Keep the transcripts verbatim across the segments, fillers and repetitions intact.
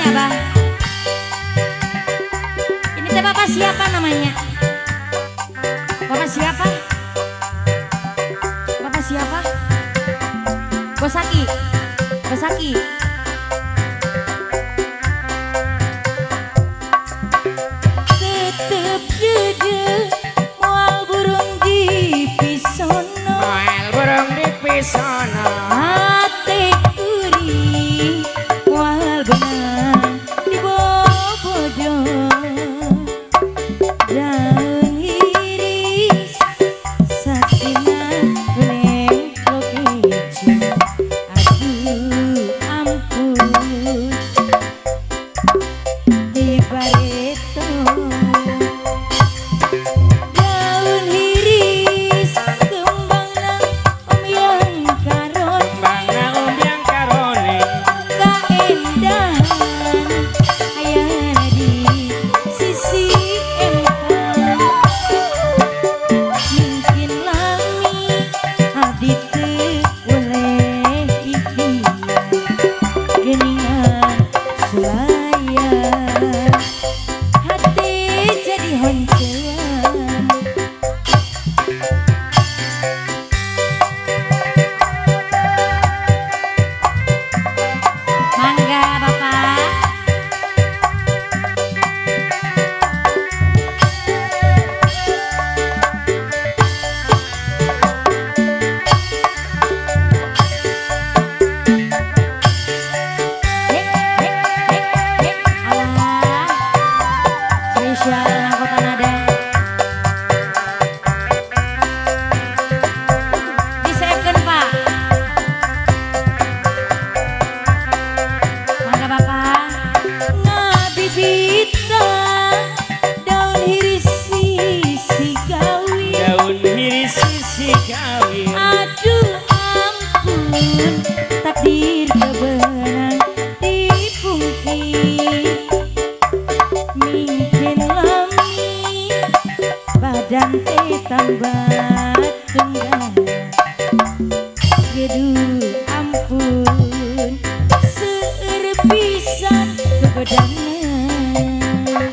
Abah. Ini teh bapak siapa namanya? Bapak siapa? Bapak siapa? Bosaki. Bosaki. Tetep jede moal burung di pisono. Moal burung di pisono. Ate kuring moal benang di bobodo. Daun iris saksina lemplo keju. Aduh ampun di bareto. Daun iris kembang nang omyang karon. Bangna umbiang karone. Kaendahan ayana di sisi empang. Mungkin lami abdi teu boleh ikhtiar. Geningan sulayan hati jadi honcelan. Mangga Bapak. Hek, hek, hek, hek. Alah. Spesial angkota nada. Diseepkeun Pak. Mangga Bapak. Ngabibita daun hiris sisi gawi. Daun hiris sisi kawin. Aduh ampun takdir kebenang dipungkit. Mungkin lami badan teh tambah tunggal. Gedu ampun seueur pisan kebedangan.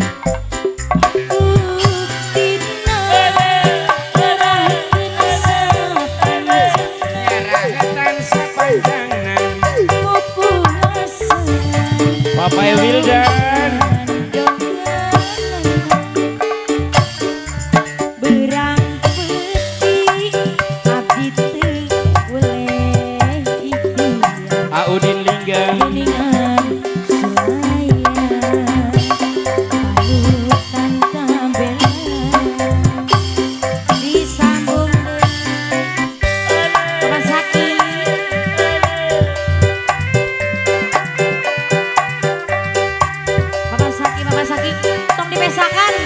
Buktina ngeraheun sapanjang Nyarahetan sapanjangna. mumpung asal Bapak Wildan. berang peti abdi teu boleh ikhtiar. Audin Lingga. Geningan sulayan palutan tambelan. Disambung deui Bapak Saki. Bapak Saki, Bapak Saki, tong dipesakan.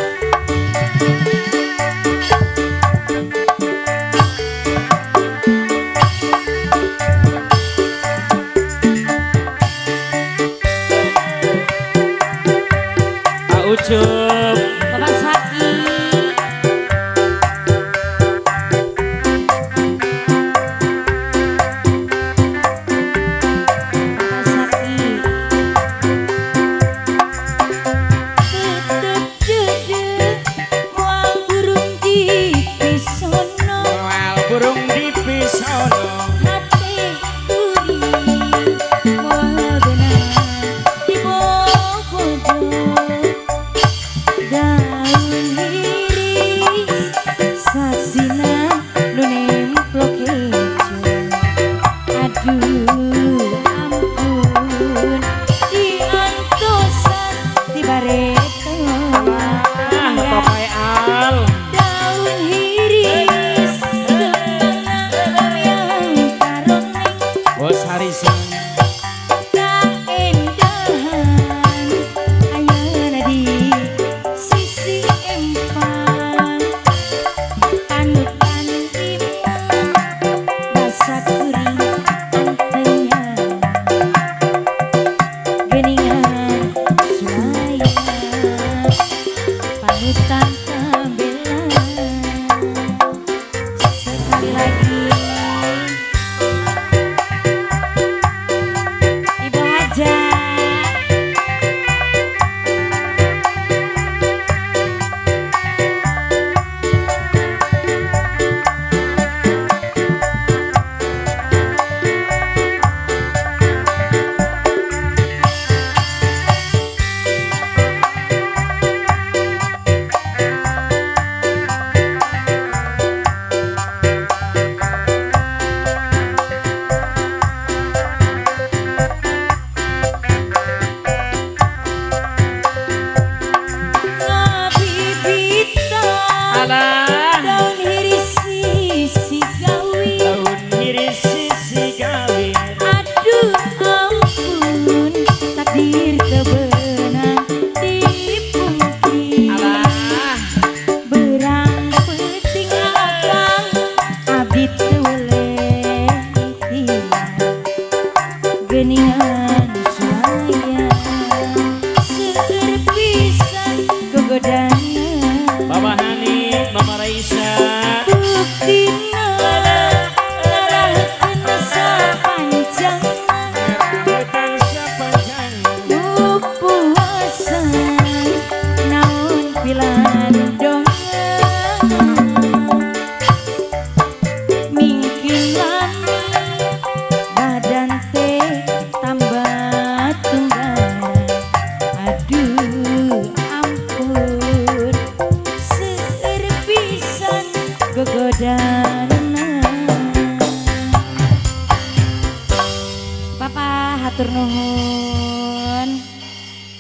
Aucup. Bapak Saki. Bapak Saki. Tetep jede moal burung di pisono. Moal burung di pisono. Hati kuring moal benang di bobodo.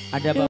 Ada